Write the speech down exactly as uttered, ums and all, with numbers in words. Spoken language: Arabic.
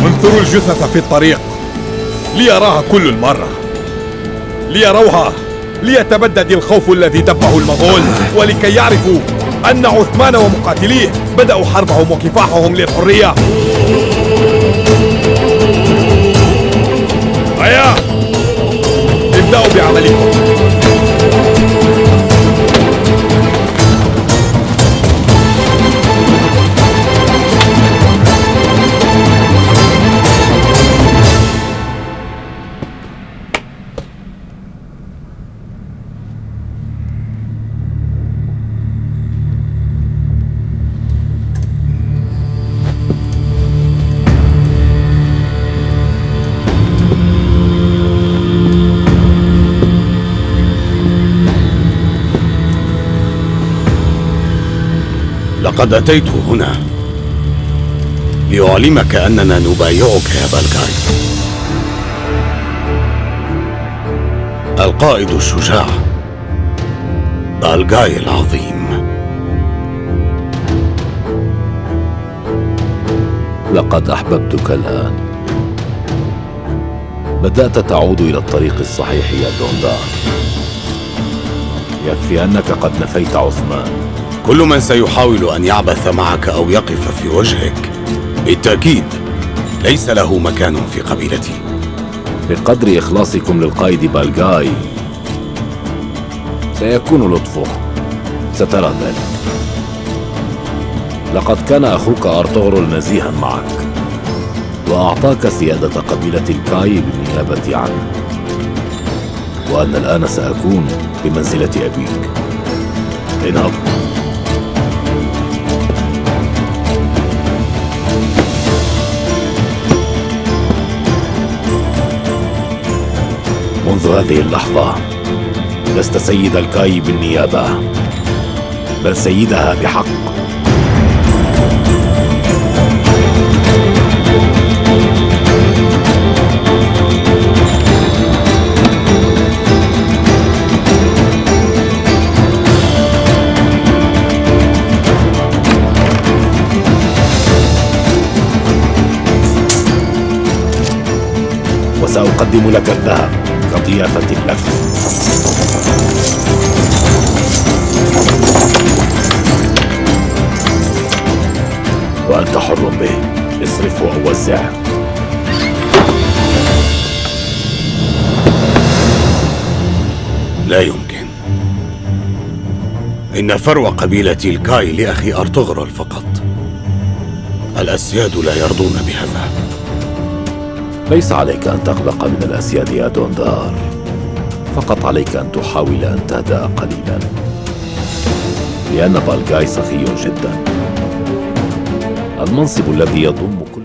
انثروا الجثث في الطريق ليراها كل المرة، ليروها، ليتبدد الخوف الذي دبه المغول، ولكي يعرفوا أن عثمان ومقاتليه بدأوا حربهم وكفاحهم للحرية. هيا ابدأوا بعملكم. لقد أتيت هنا لأعلمك أننا نبايعك يا بالغاي، القائد الشجاع بالغاي العظيم. لقد أحببتك الآن، بدأت تعود إلى الطريق الصحيح يا دوندار. يكفي أنك قد نفيت عثمان. كل من سيحاول أن يعبث معك أو يقف في وجهك بالتأكيد ليس له مكان في قبيلتي. بقدر إخلاصكم للقائد بالغاي سيكون لطفه، سترى ذلك. لقد كان أخوك أرطغرل نزيها معك وأعطاك سيادة قبيلة الكاي بالنيابة عنه، وأنا الآن سأكون بمنزلة أبيك. انهض. منذ هذه اللحظة لست سيد الكاي بالنيابة، بل سيدها بحق. وسأقدم لك الذهب كضيافة لك. وأنت حر به، اصرفه أو وزعه. لا يمكن. إن فرو قبيلة الكاي لأخي أرطغرل فقط. الأسياد لا يرضون بهذا. ليس عليك أن تقلق من الأسياد يا دوندار، فقط عليك أن تحاول أن تهدأ قليلا، لأن بالغاي سخي جدا. المنصب الذي يضمك